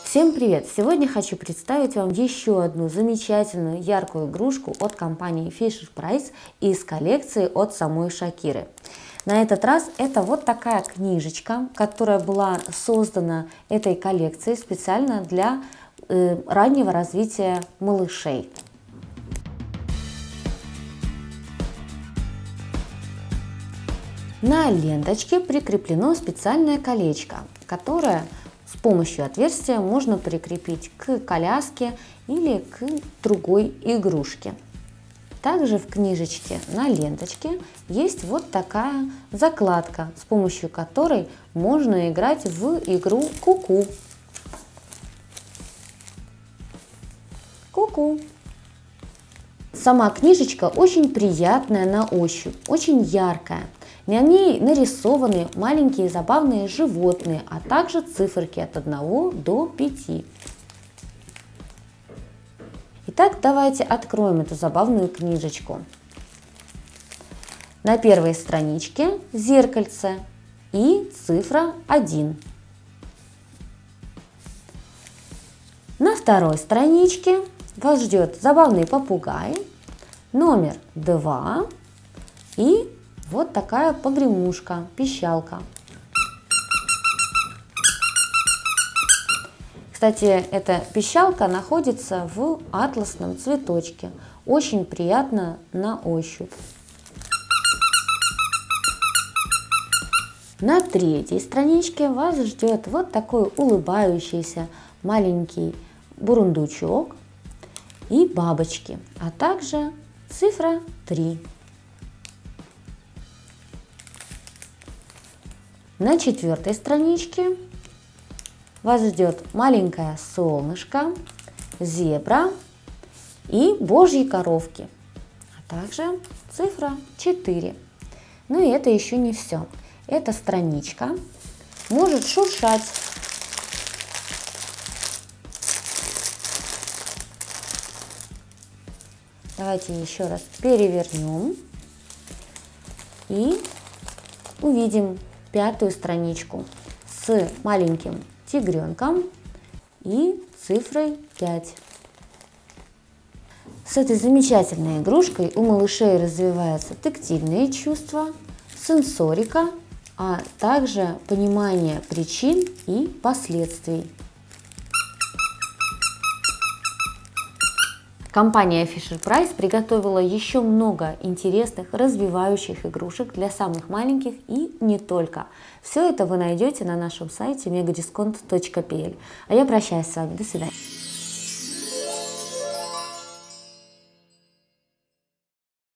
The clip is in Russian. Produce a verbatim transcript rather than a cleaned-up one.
Всем привет! Сегодня хочу представить вам еще одну замечательную яркую игрушку от компании Fisher-Price из коллекции от самой Шакиры. На этот раз это вот такая книжечка, которая была создана этой коллекцией специально для э, раннего развития малышей. На ленточке прикреплено специальное колечко, которое с помощью отверстия можно прикрепить к коляске или к другой игрушке. Также в книжечке на ленточке есть вот такая закладка, с помощью которой можно играть в игру Ку-ку. Ку-ку. Сама книжечка очень приятная на ощупь, очень яркая. На ней нарисованы маленькие забавные животные, а также циферки от одного до пяти. Итак, давайте откроем эту забавную книжечку. На первой страничке зеркальце и цифра один. На второй страничке вас ждет забавный попугай, номер два и вот такая погремушка, пищалка. Кстати, эта пищалка находится в атласном цветочке. Очень приятно на ощупь. На третьей страничке вас ждет вот такой улыбающийся маленький бурундучок и бабочки, а также цифра три. На четвертой страничке вас ждет маленькое солнышко, зебра и божьи коровки, а также цифра четыре. Ну и это еще не все. Эта страничка может шуршать. Давайте еще раз перевернем и увидим пятую страничку с маленьким тигренком и цифрой пять. С этой замечательной игрушкой у малышей развиваются тактильные чувства, сенсорика, а также понимание причин и последствий. Компания Fisher-Price приготовила еще много интересных развивающих игрушек для самых маленьких и не только. Все это вы найдете на нашем сайте мегадисконт точка пи эл. А я прощаюсь с вами. До свидания.